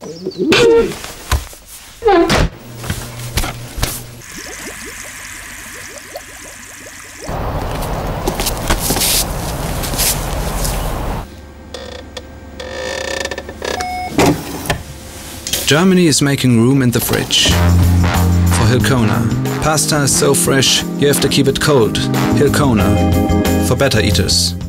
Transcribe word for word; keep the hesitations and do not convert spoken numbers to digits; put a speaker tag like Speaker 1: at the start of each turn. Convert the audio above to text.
Speaker 1: Germany is making room in the fridge. For Hilcona. Pasta is so fresh, you have to keep it cold. Hilcona. For better eaters.